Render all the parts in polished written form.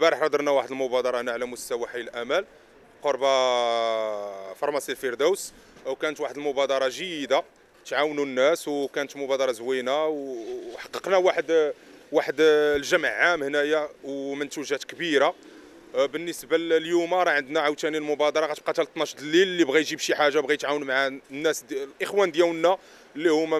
البارح درنا واحد المبادره هنا على مستوى حي الامل قرب فرماسي الفردوس، وكانت واحد المبادره جيده تعاونوا الناس، وكانت مبادره زوينه وحققنا واحد الجمع عام هنايا ومنتوجات كبيره. بالنسبه لليوم راه عندنا عاوتاني المبادره غتبقى حتى 12 الليل، اللي بغى يجيب شي حاجه بغى يتعاون مع الناس الاخوان ديالنا اللي هما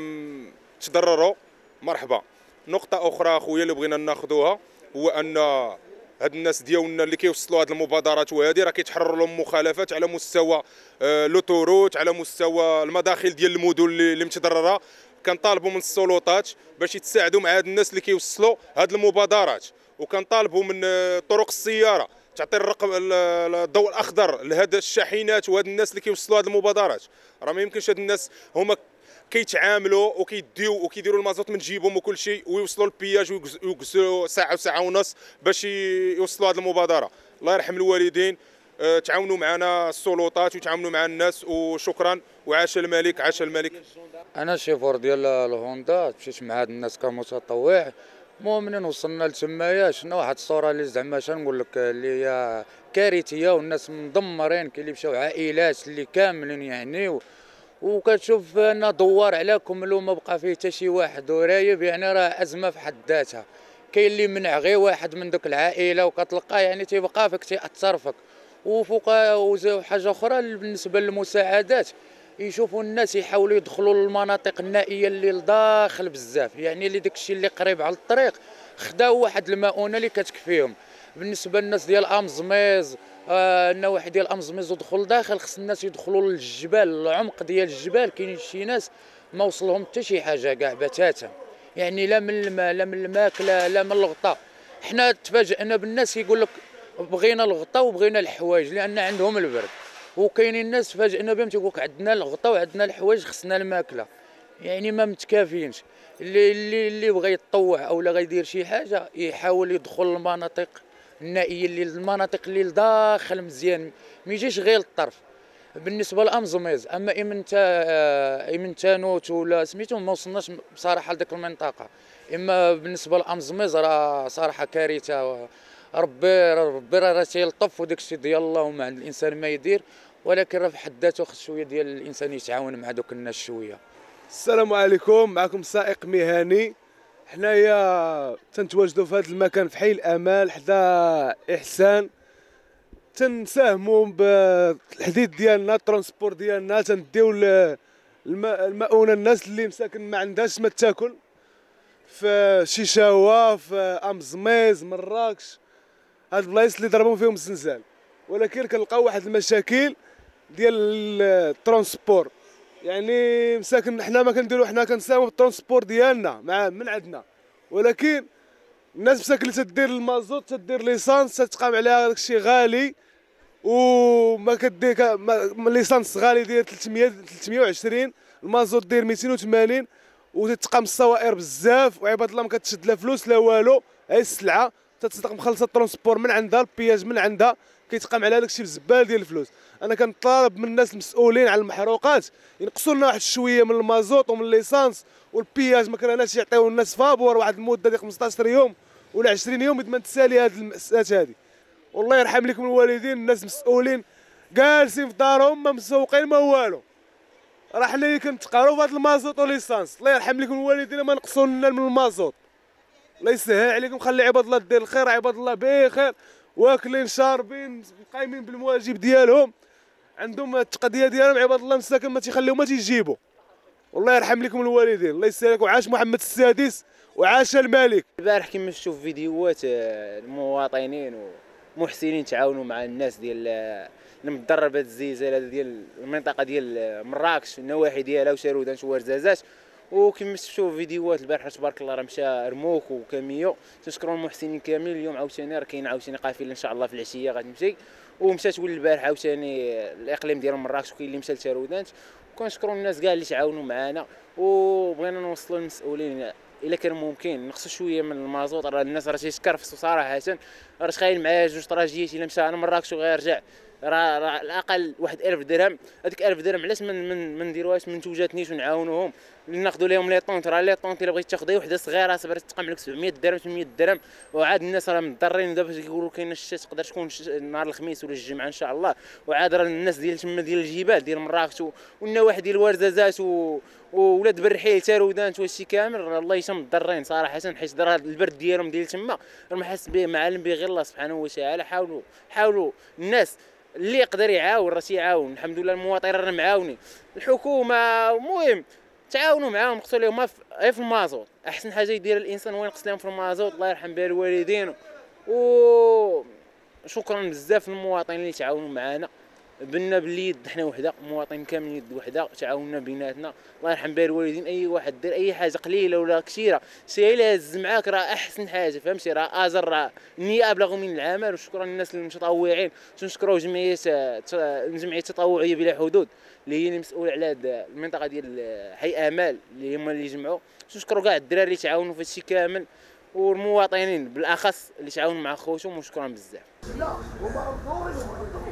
تضرروا مرحبا. نقطه اخرى اخويا اللي بغينا ناخذوها هو ان هاد الناس ديالنا اللي كيوصلوا هاد المبادرات وهذه راه كيتحرر لهم مخالفات على مستوى لوطوروت، على مستوى المداخل ديال المدن اللي متضرره. كنطالبوا من السلطات باش يتساعدوا مع هاد الناس اللي كيوصلوا هاد المبادرات، وكنطالبوا من طرق السياره تعطي الرقم الضوء الاخضر لهاد الشاحنات وهاد الناس اللي كيوصلوا هاد المبادرات. راه ما يمكنش هاد الناس هما كيتعاملوا وكيديو وكيديروا المازوت من جيبهم وكل شيء، ويوصلوا البياج ويجلسوا ساعه وساعه ونص باش يوصلوا هذه المبادره. الله يرحم الوالدين، تعاونوا معنا السلطات وتعاونوا مع الناس، وشكرا وعاش الملك عاش الملك. انا شيفور ديال الهوندا، مشيت مع هاد الناس كمتطوع. المهم منين وصلنا لتمايا شفنا واحد الصوره اللي زعما شنقول لك اللي هي كارثيه، والناس مدمرين، كاين اللي مشاو عائلات اللي كاملين يعني. وكتشوف ان دوار على كمل وما بقى فيه حتى شي واحد ورايب، يعني راه ازمه في حد ذاتها. كاين اللي منع غير واحد من دوك العائله وكتلقاه يعني تيبقى فيك تيأثر فيك. وفوق حاجه اخرى بالنسبه للمساعدات، يشوفوا الناس يحاولوا يدخلوا للمناطق النائيه اللي لداخل بزاف، يعني اللي داكشي اللي قريب على الطريق خداو واحد المؤونه اللي كتكفيهم. بالنسبه للناس ديال امزميز، النواحي ديال امزميز ودخول داخل، خص الناس يدخلوا للجبال، العمق ديال الجبال كاين شي ناس ما وصلهم حتى شي حاجه كاع بتاتا، يعني لا من الماء لا من الماكله لا من الغطاء. حنا تفاجئنا بالناس يقول لك بغينا الغطاء وبغينا الحوايج لان عندهم البرد، وكاينين الناس تفاجئنا بهم تيقول لك عندنا الغطاء وعندنا الحوايج خصنا الماكله، يعني ما متكافيينش. اللي بغى يتطوع او لا غيدير شي حاجه يحاول يدخل المناطق النائيه، اللي المناطق اللي لداخل مزيان، ما يجيش غير الطرف. بالنسبه لامزميز، اما ايمنتانوت ولا سميتو ما وصلناش بصراحه لذيك المنطقه. اما بالنسبه لامزميز راه صراحه كارثه. ربي راه تيلطف، وداك الشيء ديال الله وما عند الانسان ما يدير، ولكن راه في حد ذاته خص شويه ديال الانسان يتعاون مع دوك الناس شويه. السلام عليكم، معكم سائق مهني. حنايا تنتواجدوا في هذا المكان في حي الامال حدا احسان، تنساهموا بالحديد ديالنا، الترونسبور ديالنا، تنديو المؤونه الناس اللي مساكن ما عندهاش ما تاكل في شيشاوه، في امزميز، مراكش، هاد البلايص اللي ضربوا فيهم الزلزال. ولكن كنلقاو واحد المشاكل ديال الترونسبور، يعني مساكن حنا ما كنديرو، حنا كنساهموا بالترونسبور ديالنا من عندنا، ولكن الناس مساكن اللي تدير المازوت تدير ليسانس تتقام عليها داكشي غالي، وما كدير ليسانس غالي داير 320، المازوت داير 280، وتتقام الصوائر بزاف، وعباد الله ما كتشد لا فلوس لا والو، هاي السلعه تتصدق مخلصه الترونسبور من عندها، البياج من عندها، كيتقام عليها داكشي بزبال ديال الفلوس. انا كنطالب من الناس المسؤولين على المحروقات ينقصوا لنا واحد شويه من المازوت ومن الليسانس والبياج، ما كرهناش يعطيو الناس فابور واحد المده ديال 15 يوم ولا 20 يوم ما تسالي هاد المأساة هادي. والله يرحم لكم الوالدين، الناس مسؤولين جالسين في دارهم ما مسوقين ما والو، راه حنا اللي كنتقاروا في هاد المازوت والليسانس. الله يرحم لكم الوالدين ما نقصوا لنا من المازوت. الله يسهل عليكم، خلي عباد الله دير الخير، عباد الله بخير واكلين شاربين قايمين بالمواجب ديالهم، عندهم التقضيه ديالهم، عباد الله مساكن ما تيخليو ما تيجيبوا. والله يرحم لكم الوالدين، الله يسهل لكم. وعاش محمد السادس وعاش الملك. البارح كما شفتوا في فيديوهات المواطنين ومحسنين تعاونوا مع الناس ديال المتضرر بهذا الزلزال هذا ديال المنطقه ديال مراكش النواحي ديالها وشارودان وورزازات. وكما شفتوا في فيديوهات البارح تبارك الله راه مشى رموك وكاميو، تنشكروا المحسنين كاملين. اليوم عاوتاني راه كاين عاوتاني قافله ان شاء الله في العشيه غتمشي، ومشات تولي البارح عاوتاني الاقليم ديال مراكش، وكاين اللي مشى لشارودانت. وكنشكروا الناس كاع اللي تعاونوا معنا، وبغينا نوصلوا للمسؤولين الا كان ممكن نقصوا شويه من المازوت، راه الناس راه تيتكرفسوا صراحه. راه تخيل معايا 2 طراجيات الا مشى انا مراكش وغيرجع راه على الاقل واحد 1000 درهم. هذيك 1000 درهم علاش ما نديروهاش من توجاتنيش ونعاونوهم ناخذوا لهم لي طونط. راه لي طونط الا بغيتي تاخذي وحده صغيره صبرت تقام لك 700 درهم 800 درهم، وعاد الناس راه مضطرين دابا كيقولوا كاين الشتا تقدر تكون نهار الخميس ولا الجمعه ان شاء الله، وعاد راه الناس ديال تما ديال الجبال ديال مراكش والنواحي ديال الورزازات وولاد برحيل تارودانت وهادشي كامل راه الله يشم مضطرين صراحه، حيت راه البرد ديالهم ديال تما راه ما حاس به معلم به غير الله سبحانه وتعالى. حاولوا الناس اللي يقدر يعاون راه تيعاون، الحمد لله المواطنين راه معاونين، الحكومه المهم تعاونوا معاهم نقصوا لهم غير في المازوت. احسن حاجه يدير الانسان هو ينقص لهم في المازوت، الله يرحم بها الوالدين. وشكرا بزاف للمواطنين اللي تعاونوا معنا، بنا باللي يد حنا وحده، مواطنين كاملين يد وحده تعاوننا بيناتنا، الله يرحم بها الوالدين. اي واحد دير اي حاجه قليله ولا كثيره سي الا هز معاك راه احسن حاجه، فهمتي؟ راه اجر راه النيه ابلغ من العمل. وشكرا للناس المتطوعين، تنشكروا جمعيه التطوعيه بلا حدود اللي هي المسؤوله على هذه المنطقه ديال حي امال اللي هما اللي جمعوا. تنشكروا كاع الدراري اللي تعاونوا في هادشي كامل والمواطنين بالاخص اللي تعاونوا مع خوتهم، وشكرا بزاف.